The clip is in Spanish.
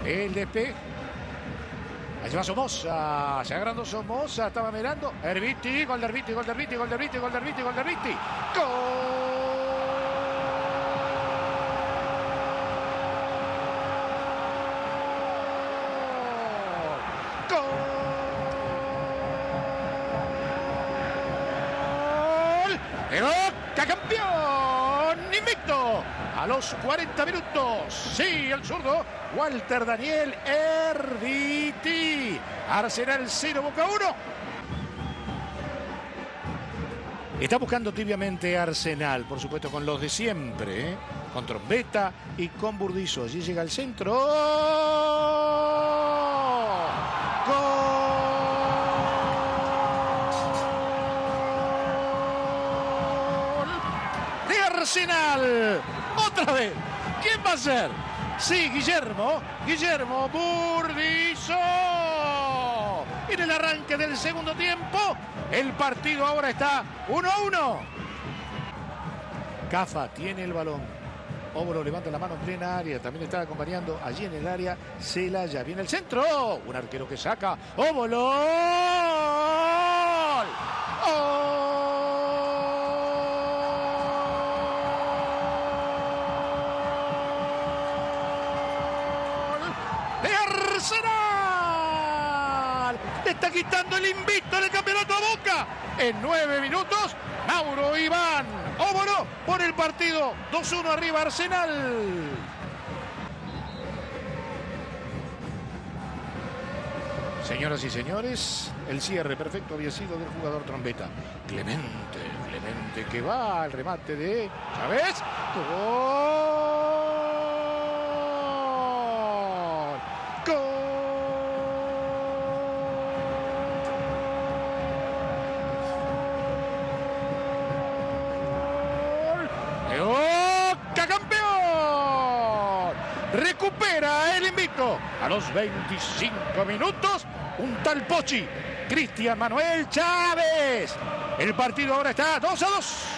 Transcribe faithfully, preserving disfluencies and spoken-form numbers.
El despeje. Allí va Somoza, se agrandó Somoza, estaba mirando. Erviti, gol de Erviti, gol de Erviti, gol de Erviti, gol de Erviti, gol de Erviti. ¡Gol! ¡Gol! ¡De Boca, campeón! ¡Invicto! A los cuarenta minutos, sí, el zurdo, Walter Daniel Erviti. Arsenal cero, Boca uno. Está buscando tibiamente Arsenal, por supuesto, con los de siempre, ¿eh? Con Trombetta y con Burdizo. Allí llega el centro. ¡Gol de Arsenal! Otra vez. ¿Quién va a ser? Sí, Guillermo. Guillermo Burdizo. En el arranque del segundo tiempo, el partido ahora está uno a uno. Cafa tiene el balón. Óbolo levanta la mano en plena área. También está acompañando allí en el área Celaya. Viene el centro. Un arquero que saca. Óbolo. ¡Gol! Arsenal le está quitando el invicto del campeonato a Boca. En nueve minutos, Mauro Iván Óbolo por el partido. dos uno arriba Arsenal. Señoras y señores, el cierre perfecto había sido del jugador Trombetta. Clemente, Clemente que va al remate de Chávez. ¡Gol! ¡Boca, campeón! Recupera el invicto a los veinticinco minutos. Un tal Pochi, Cristian Manuel Chávez. El partido ahora está dos a dos.